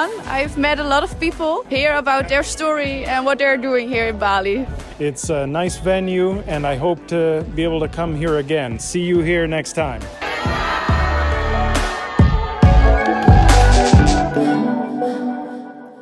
fun. I've met a lot of people, hear about their story and what they're doing here in Bali. It's a nice venue and I hope to be able to come here again. See you here next time.